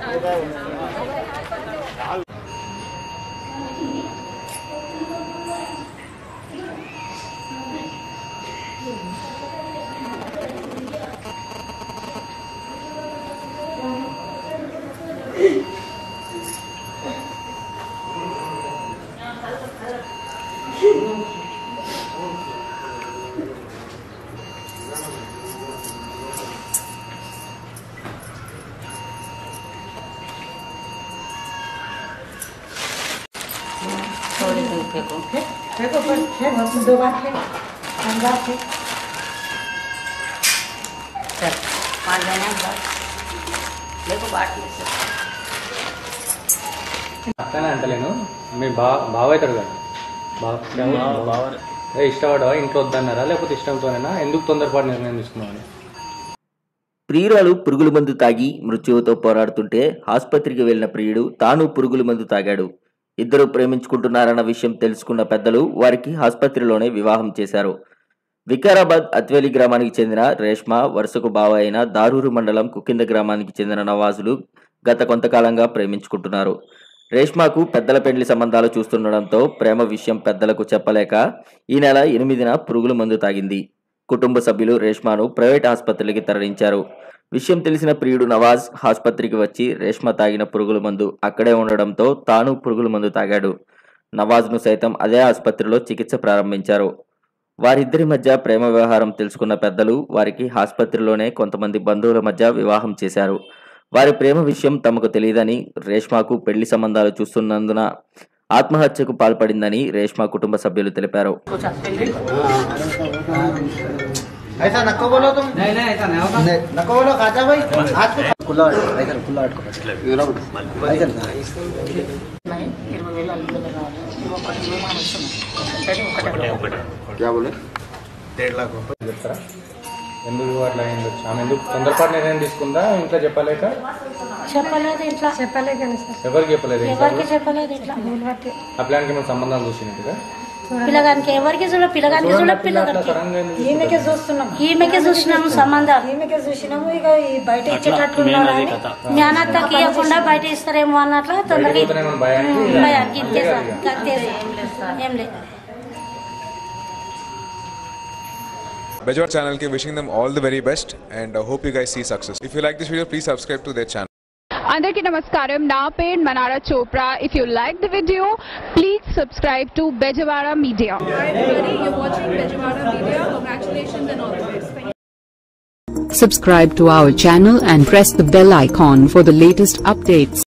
फेंको पर फेंक 2 बार फेंक 3 बार फेंक चल 5 जाने बाद देखो बाट में से అట్లనే అంటలేను మీ బావ అవుతాడు కదా బావ ఇష్టపడవా ఇంట్లో వద్దన్నారా లేకపోతే ఇష్టంతోనేనా ఎందుకు తొందరపాటు నిర్ణయం తీసుకున్నావు? ప్రియురాలు పురుగుల మందు తాగి మృత్యువుతో పోరాడుతుంటే ఆసుపత్రికి వెళ్లిన ప్రియుడు తాను పురుగుల మందు తాగాడు. ఇద్దరు ప్రేమించుకుంటున్నారన్న విషయం తెలుసుకున్న పెద్దలు వారికి ఆసుపత్రిలోనే వివాహం చేశారు. వికారాబాద్ అత్వేలి గ్రామానికి చెందిన రేష్మ వరుసకు బావ అయిన దారూరు మండలం కుకింద గ్రామానికి చెందిన నవాజులు గత కొంతకాలంగా ప్రేమించుకుంటున్నారు. రేష్మకు పెద్దల పెండ్లి సంబంధాలు చూస్తుండడంతో ప్రేమ విషయం పెద్దలకు చెప్పలేక ఈ నెల 8న పురుగుల మందు తాగింది. కుటుంబ సభ్యులు రేష్మను ప్రైవేట్ ఆసుపత్రికి తరలించారు. విషయం తెలిసిన ప్రియుడు నవాజ్ ఆసుపత్రికి వచ్చి రేష్మ తాగిన పురుగుల మందు అక్కడే ఉండడంతో తాను పురుగుల మందు తాగాడు. నవాజ్ను సైతం అదే ఆసుపత్రిలో చికిత్స ప్రారంభించారు. వారిద్దరి మధ్య ప్రేమ వ్యవహారం తెలుసుకున్న పెద్దలు వారికి ఆసుపత్రిలోనే కొంతమంది బంధువుల మధ్య వివాహం చేశారు. వారి ప్రేమ విషయం తమకు తెలియదని, రేష్మకు పెళ్లి సంబంధాలు చూస్తున్నందున ఆత్మహత్యకు పాల్పడిందని రేష్మ కుటుంబ సభ్యులు తెలిపారు. ऐसा नको बोलो तुम। नहीं नहीं ऐसा नहीं होगा। नको बोलो खाजा भाई आज को खुला ऐसा खुला अटको क्या बोले 1.5 लाख చెప్తారా ఎందుకు అట్లా అయింది? ఆమె ఎందుకు తొందరపాటు నిర్ణయం తీసుకుందా? ఇంట్లో చెప్పలేక చెప్పలేదు, ఇట్లా చెప్పలేదు ఎవరికి చెప్పలేదు? ఎవరికి చెప్పలేదు. ఇట్లా ఆ ప్లాన్కి మనం సంబంధాలు చూసినట్టుగా పిల్లగానికి ఎవరికి చూడలేదు, పిల్లగానికి చూడలేదు, పిల్లగానికి ఈమెకే చూసినాము సంబంధాలు, ఈమెకే చూసినాము. ఇక బయట ఇచ్చేటట్లున్నారని జ్ఞానత్తకి ఇవ్వకుండా బయట ఇస్తారేమో అన్నట్లు తొందరగా భయానికి ఏం లేదు. Bejwara channel ke wishing them all the very best and hope you guys see success. If you like this video, please subscribe to their channel. Andarki namaskaram, na paid Manara Chopra. If you like the video, please subscribe to Bejwara Media. Hi everybody, you're watching Bejwara Media. Congratulations and all the best. Subscribe to our channel and press the bell icon for the latest updates.